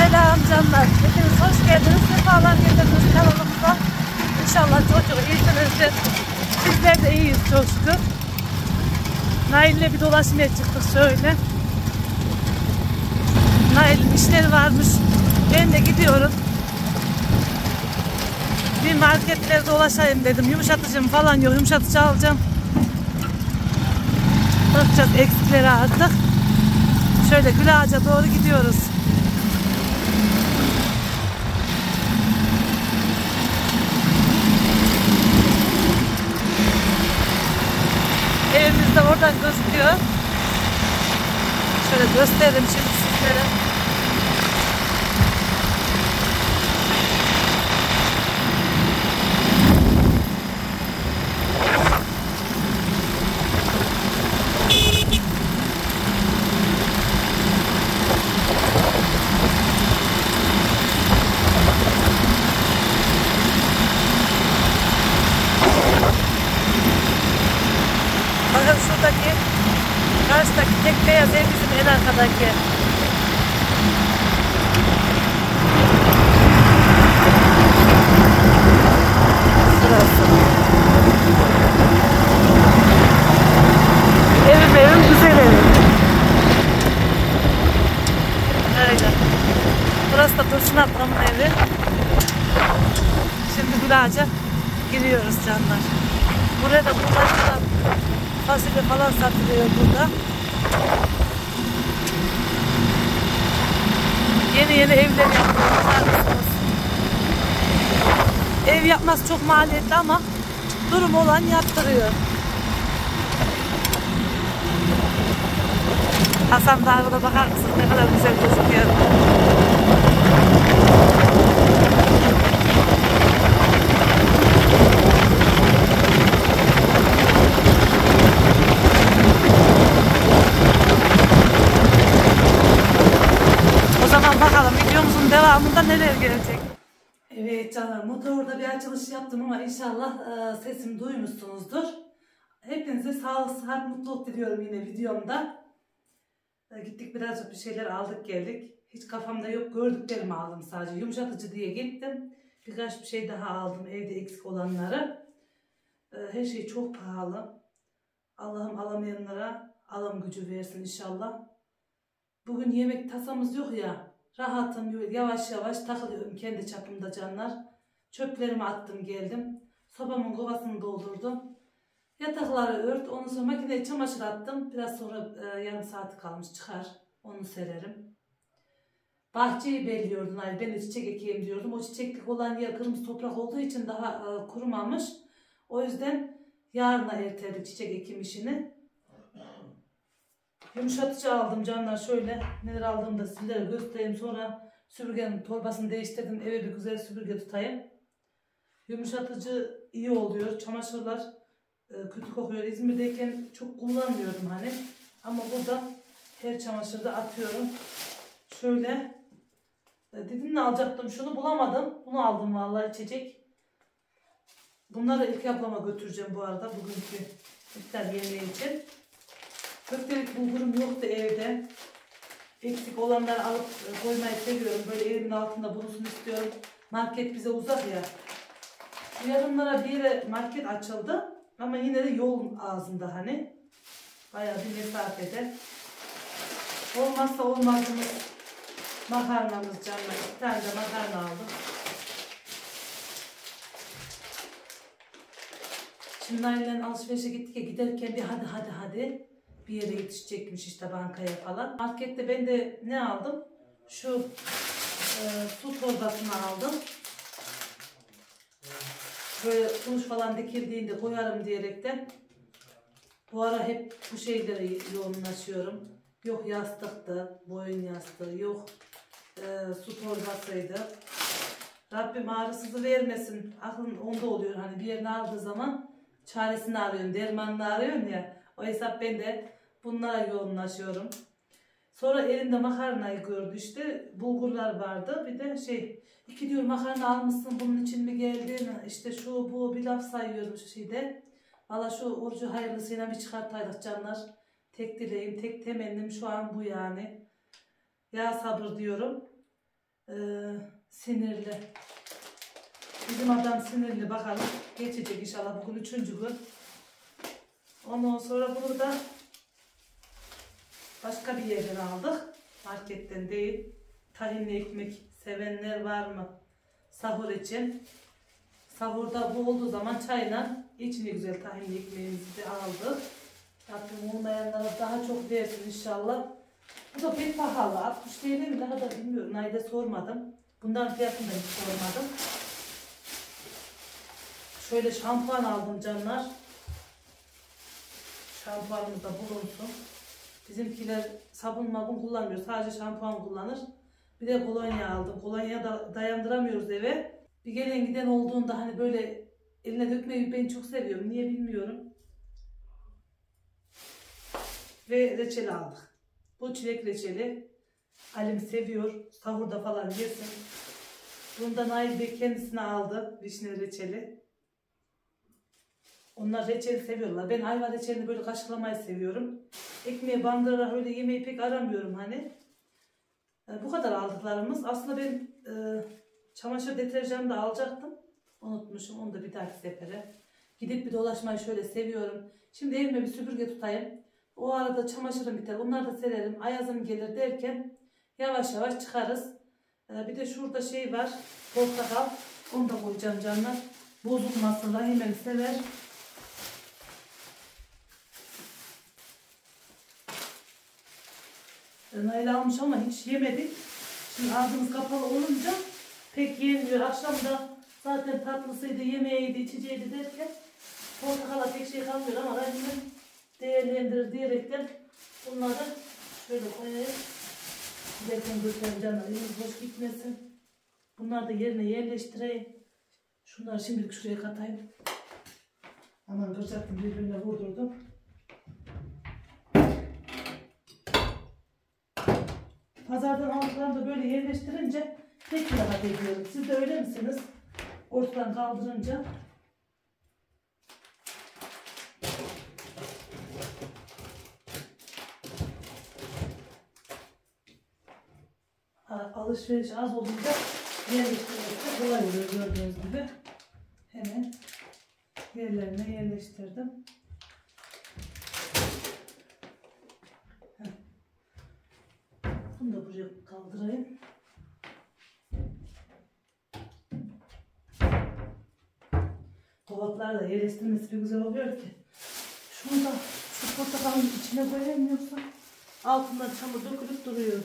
Selam canlar. Hepiniz hoş geldiniz. Sefalar getirdiniz kanalımıza. İnşallah çok iyisinizdir. Bizler de iyiyiz çok şükür. Nail'le bir dolaşmaya çıktık şöyle. Nail'in işleri varmış. Ben de gidiyorum. Bir marketlerde dolaşayım dedim. Yumuşatıcım falan yok. Yumuşatıcı alacağım. Bakacağız eksikleri artık. Şöyle Gül Ağaca doğru gidiyoruz. Evimiz de oradan gözüküyor. Şöyle gösterelim şimdi sizlere. Bakın şuradaki, karşıdaki tek beyaz ev bizim en arkadaki. Şurası. Evim güzel evim. Öyle. Burası da Dursun ablamın evi. Şimdi Gül Ağaca giriyoruz canlar. Buraya da buradan fasulye falan satılıyor burada. Yeni evler yapıyoruz. Ev yapması çok maliyetli ama durum olan yaptırıyor. Hasan Dağı'na bakar mısınız? Ne kadar güzel gözüküyor. Bakalım videomuzun devamında neler gelecek. Evet canım, motorda bir açılış yaptım ama inşallah sesimi duymuşsunuzdur. Hepinize sağlık, sıhhat, mutluluk diliyorum yine videomda. Gittik birazcık bir şeyler aldık geldik. Hiç kafamda yok, gördüklerimi aldım sadece. Yumuşatıcı diye gittim. Birkaç bir şey daha aldım evde eksik olanları. Her şey çok pahalı. Allah'ım alamayanlara alım gücü versin inşallah. Bugün yemek tasamız yok ya. Rahatım, yavaş yavaş takılıyorum kendi çapımda canlar. Çöplerimi attım geldim. Sobamın kovasını doldurdum. Yatakları ört. Ondan sonra makineye çamaşır attım. Biraz sonra yarım saati kalmış çıkar. Onu sererim. Bahçeyi belliyordun. Yani ben de çiçek ekeyim diyordum. O çiçeklik olan yer kırmızı toprak olduğu için daha kurumamış. O yüzden yarına erteledik çiçek ekim işini. Yumuşatıcı aldım canlar, şöyle neler aldığımı da sizlere göstereyim, sonra süpürgenin torbasını değiştirdim, eve bir güzel süpürge tutayım. Yumuşatıcı iyi oluyor, çamaşırlar kötü kokuyor. İzmir'deyken çok kullanmıyordum hani, ama burada her çamaşırda atıyorum. Şöyle dedim ne alacaktım, şunu bulamadım, bunu aldım vallahi, içecek. Bunları ilk ablama götüreceğim bu arada bugünkü iftar yemeği için. Köftelik bulgurum yoktu evde. Eksik olanları alıp koymayı seviyorum. Böyle elimin altında bulunsun istiyorum. Market bize uzak ya. Bu yakınlara bir yere market açıldı. Ama yine de yolun ağzında hani. Bayağı bir mesafede. Olmazsa olmazımız makarnamız canlar. 2 tane de makarna aldım. Şimdi Nail'le alışverişe gittik ya, giderken bir hadi. Bir yere yetişecekmiş işte, bankaya falan. Markette ben de ne aldım? Şu su torbasını aldım. Böyle kuş falan dikildiğinde koyarım diyerekten. Bu ara hep bu şeyleri yoğunlaşıyorum. Yok yastıktı, boyun yastığı, yok su torbasıydı. Rabbim ağrısızı vermesin. Aklın onda oluyor hani, bir yerini aldığı zaman çaresini arıyorsun, dermanını arıyorsun ya. O hesap ben de bunlara yoğunlaşıyorum. Sonra elinde makarnayı gördü işte. Bulgurlar vardı. Bir de 2 diyor makarna almışsın, bunun için mi geldin? İşte şu bu bir laf sayıyorum şu şeyde. Valla şu orucu hayırlısıyla bir çıkartaydık canlar. Tek dileğim, tek temennim şu an bu yani. Ya sabır diyorum. Sinirli. Bizim adam sinirli, bakalım geçecek inşallah, bugün 3. gün. Ondan sonra bunu da başka bir yerden aldık. Marketten değil. Tahinli ekmek sevenler var mı? Sahur için. Sahurda bu olduğu zaman çayla içine güzel tahinli ekmeğimizi de aldık. Rabbim olmayanlara daha çok versin inşallah. Bu da pek pahalı. 60 TL mi ne kadar bilmiyorum. Naide sormadım. Bundan fiyatını da hiç sormadım. Şöyle şampuan aldım canlar. Şampuanımız da bulunsun. Bizimkiler sabun mabun kullanmıyor. Sadece şampuan kullanır. Bir de kolonya aldım. Kolonya da dayandıramıyoruz eve. Bir gelen giden olduğunda hani böyle eline dökmeyi ben çok seviyorum. Niye bilmiyorum. Ve reçel aldık. Bu çilek reçeli. Alim seviyor. Sahurda falan yesin. Bundan Nail Bey kendisine aldı. Vişne reçeli. Onlar reçeli seviyorlar. Ben ayva reçelini böyle kaşıklamayı seviyorum. Ekmeğe bandırarak öyle yemeği pek aramıyorum hani. Bu kadar aldıklarımız. Aslında ben çamaşır deterjanı da alacaktım. Unutmuşum. Onu da bir dahaki sefere. Gidip bir dolaşmayı şöyle seviyorum. Şimdi evime bir süpürge tutayım. O arada çamaşırım biter. Onları da sererim. Ayazım gelir derken yavaş yavaş çıkarız. Bir de şurada şey var. Portakal. Onu da koyacağım canlar. Bozulmasınlar. Hemen sever. Nail almış ama hiç yemedik. Şimdi ağzımız kapalı olunca pek yenmiyor. Akşam da zaten tatlısıydı, yemeğiydi, içeceğiydi derken portakala pek şey kalmıyor ama Rabbim değerlendirir diyerekten bunları şöyle koyayım. Giderken göstereyim canlar. Elimiz boş gitmesin. Bunları da yerine yerleştireyim. Şunları şimdilik şuraya katayım. Aman kıracaktım, birbirine vurdurdum. Pazardan aldıklarını da böyle yerleştirince pek rahat ediyorum. Siz de öyle misiniz? Ortadan kaldırınca. Alışveriş az olunca yerleştirmesi kolay oluyor gördüğünüz gibi. Hemen yerlerine yerleştirdim. Bunu da buraya kaldırayım. Dolaplarda yerleştirmesi bir güzel oluyor ki. Şunu da şu portakalın içine koyayım yoksa altından çamur dökülüp duruyor.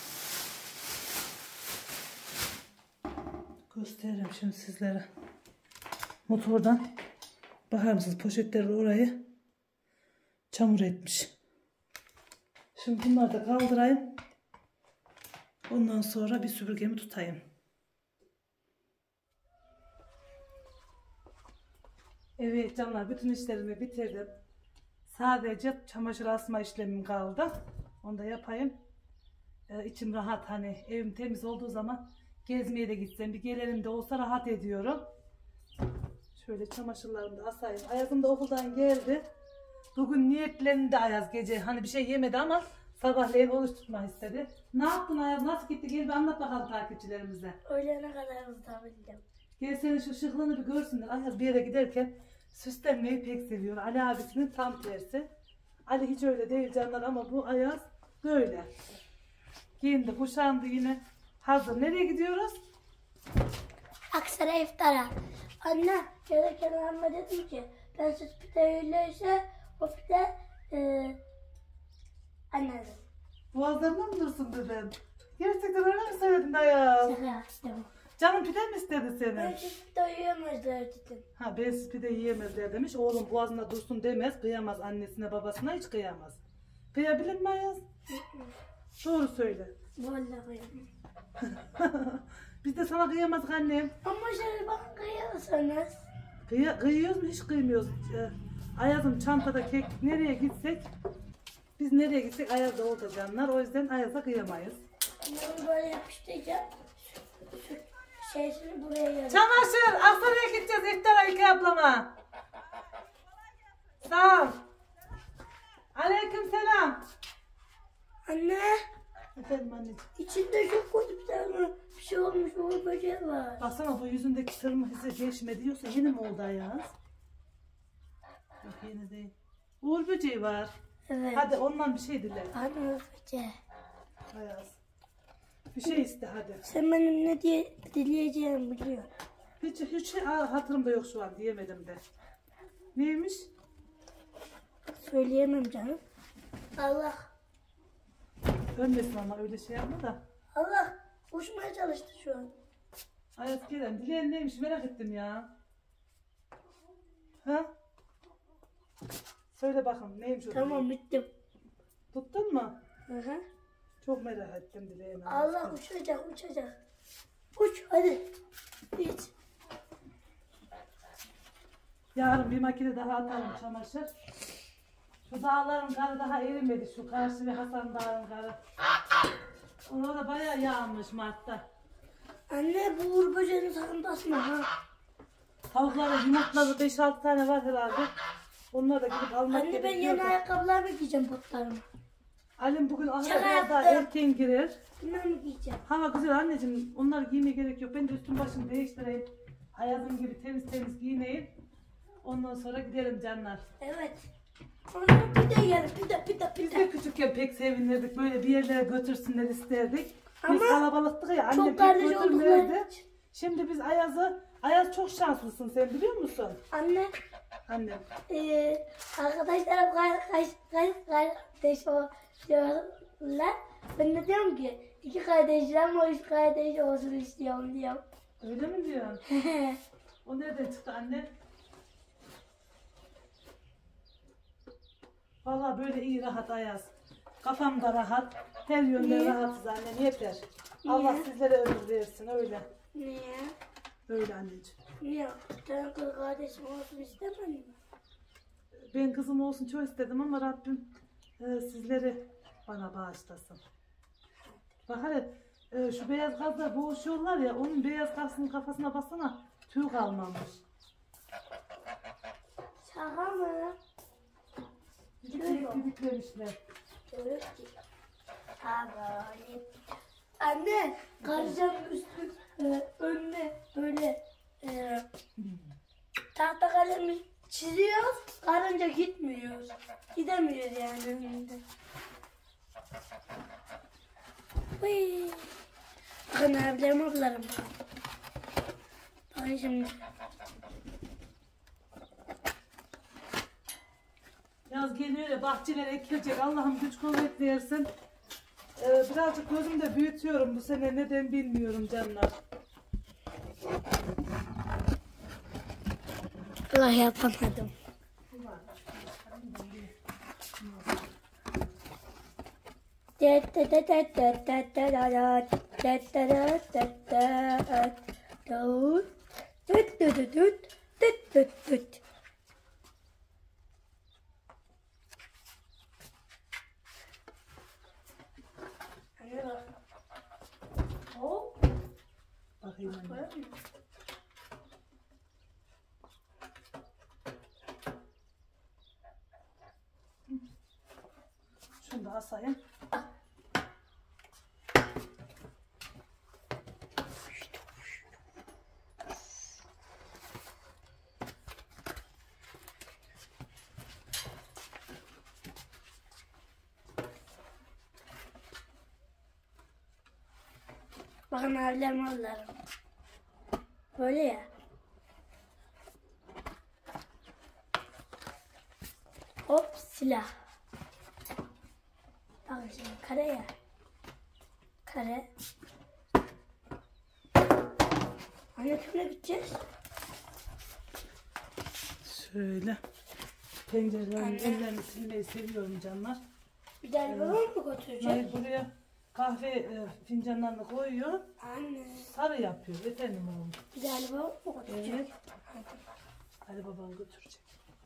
Gösteririm şimdi sizlere. Motordan bakar mısınız, poşetleri orayı çamur etmiş. Şimdi bunları da kaldırayım. Ondan sonra bir süpürgemi tutayım. Evet canlar, bütün işlerimi bitirdim. Sadece çamaşır asma işlemim kaldı. Onu da yapayım. İçim rahat, hani evim temiz olduğu zaman gezmeye de gitsem, bir gelelim de olsa rahat ediyorum. Şöyle çamaşırlarımı da asayım. Ayazım da okuldan geldi. Bugün niyetlendi Ayaz gece. Hani bir şey yemedi ama sabahleyin oluşturma istedi. Ne yaptın Ayaz? Nasıl gitti? Gel bir anlat bakalım takipçilerimize. Öğlene kadar tutabildim. Gel senin şu şıklığını bir görsünler. Ayaz bir yere giderken süslenmeyi pek seviyor. Ali abisinin tam tersi. Ali hiç öyle değil canlar ama bu Ayaz böyle. Giyindi, kuşandı yine. Hazır. Nereye gidiyoruz? Aksaray iftara. Anne, gelirken anne dedim ki ben süt pide öyleyse o pide anne dedim. Boğazlarına mı dursun dedim. Gerçekten öyle mi söyledin Ayaz? Şaka yaptım. Canım pide mi istedi senin? Ben süt pide yiyemezler dedim. Ha, ben pide yiyemezler demiş. Oğlum boğazında dursun demez. Kıyamaz annesine babasına, hiç kıyamaz. Kıyabilir mi Ayaz? Doğru söyle. Vallahi kıyamam. Biz de sana kıyamazdık annem. Ama şöyle bana kıyarsanız. Kıyıyoruz mu? Hiç kıymıyoruz. Ayaz'ın çantada kek, nereye gitsek, biz nereye gitsek Ayaz da orada canlar. O yüzden Ayaz'a kıyamayız. Bunu böyle yapıştıracağım. Süt şeysini buraya yazıyorum. Çamaşır! Aksaray'a gideceğiz iftara İlkay ablama. Sağ ol. Aleyküm selam. Anne. Efendim anneciğim. İçinde çok kötü bir tane bir şey olmuş, uğur böceği var. Baksana bu yüzündeki sırma izi geçmedi diyorsa yeni mi oldu Ayaz? Yok yeni değil. Uğur böceği var. Evet. Hadi ondan bir şey dile. Anne uğur böceği. Ayaz. Bir şey iste hadi. Sen benim ne diye dileyeceğimi biliyorsun. Hiç hatırımda yok şu an diyemedim de. Neymiş? Söyleyemem canım. Allah. Ölmesin ama öyle şey yapma da. Allah. Uçmaya çalıştı şu an. Ayaz Kerem dileğin neymiş merak ettim ya. Ha? Söyle bakalım neymiş o Tamam dileğin? bittim. Tuttun mu? Hı hı. Çok merak ettim dileğini. Allah uçacak uçacak. Uç hadi. Git. Yarın bir makine daha atalım çamaşır. Şu dağların karı daha erimedi. Şu karşı ve Hasan Dağı'nın karı. Orada bayağı yağmış Mart'ta. Anne bu uğur böceğini sakın basma ha. Tavukların yumurtladı 5-6 tane var herhalde. Onları da gidip almak Anne ben gerekiyor yeni da. ayakkabılarımı giyeceğim botlarımı. Alim bugün ahıra Şaka biraz daha yaptım. erken girer. Bunları mı giyeceğim? Hava güzel anneciğim. Onları giymeye gerek yok. Ben de üstüm başımı değiştireyim. Ayazım gibi temiz temiz giyineyim. Ondan sonra gidelim canlar. Evet. Sonra pide yiyelim pide. Biz de küçükken pek sevinirdik. Böyle bir yerlere götürsünler isterdik. Biz Ama kalabalıktık ya. Annem çok pek kardeş götürmezdi. oldukları için. Şimdi biz Ayaz çok şanslısın sen biliyor musun? Anne Annem. arkadaşlarım kardeş o diyorlar. Ben de diyorum ki 2 kardeşler mi 3 kardeş olsun istiyorum diyorum. Öyle mi diyorsun? O nereden çıktı anne? Vallahi böyle iyi rahat Ayaz. Kafam da rahat. Her yönden Niye? rahatız annem yeter. Niye? Allah sizlere ömür versin öyle. Niye? Öyle anneciğim. Niye? Bir tane kız kardeşim olsun istemedin mi? Ben kızım olsun çok istedim ama Rabbim sizleri bana bağışlasın. Bak hele şu beyaz gazla boğuşuyorlar ya onun beyaz gazının kafasına bassana tüy kalmamış. Şaka mı? Didiklemişler. Öyle ki. Anne, karıcanın üstü önüne böyle tahta kalemi çiziyor, karınca gitmiyor. Gidemiyor yani önünde. Uy. Bakın abilerim ablarım. Bakın şimdi. Yaz geliyor ya bahçeler ekilecek Allah'ım güç kuvvet versin. Birazcık gözümde büyütüyorum bu sene neden bilmiyorum canlar. Allah yapamadım. Bakayım anne. Şunu da asayım. Bakın abilerim ablarım. Böyle ya. Hop silah. Bakın şimdi kare ya. Kare. Anne kimle gideceğiz? Şöyle. Pencerelerin ellerini silmeyi seviyorum canlar. Bir daha babam mı götürecek? Hayır buraya kahve fincanlarını koyuyor. Anne. Sarı yapıyor. Efendim oğlum. Bir daha babam mı götürecek? Evet. Ali baban götürecek.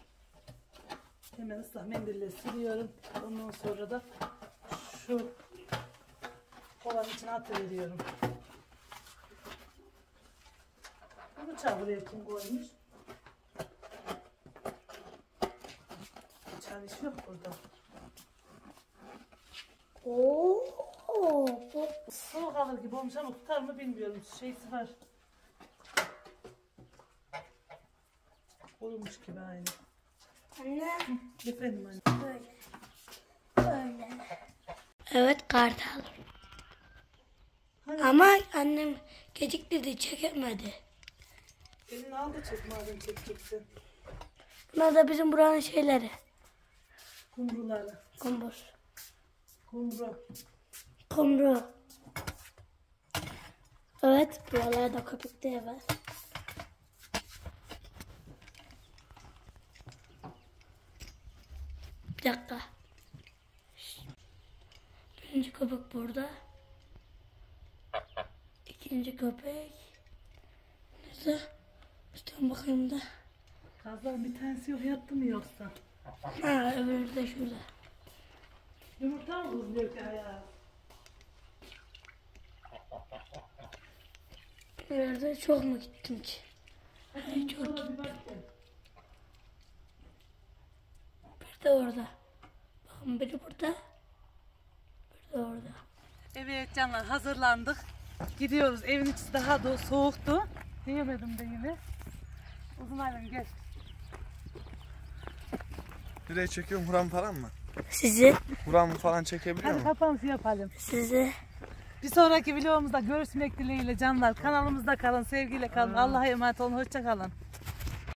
Hemen ıslak mendille siliyorum. Ondan sonra da şu kovanın içine atıveriyorum. Bu bıçağı buraya kim koymuş? Bıçağın işi yok burada. Oo. Soğuk alır gibi olmuş ama tutar mı bilmiyorum. Şeysi var. Olmuş gibi aynı. Anne. Efendim anne. Böyle. Böyle. Evet kartal. Hani Ama annem gecikti de çekemedi. elini al da çek madem çekeceksin. Bunlar da bizim buranın şeyleri. Kumruları. Kumbur. Kumru. Kumru. Evet buralarda köpek de var. Bir dakika. Birinci köpek burada. İkinci köpek. Nerede? Üstten bakayım da. Kazların bir tanesi yok yattı mı yoksa? Ha öbürü de şurada. Yumurta mı buzluyor ki ayağı? Nerede çok mu gittim ki? Ay, çok Sonra gittim. bir bak gel. Bir de orada. Bakın biri burada. Bir de orada. Evet canlar hazırlandık. Gidiyoruz. Evin içi daha da soğuktu. Diyemedim de yine. Uzun Aylin gel. Nereye çekiyorum? Huram falan mı? Sizi. Huram falan çekebiliyor Hadi mu? kapanışı yapalım. Sizi. Bir sonraki videomuzda görüşmek dileğiyle canlar. Kanalımızda kalın, sevgiyle kalın. Allah'a emanet olun. Hoşça kalın.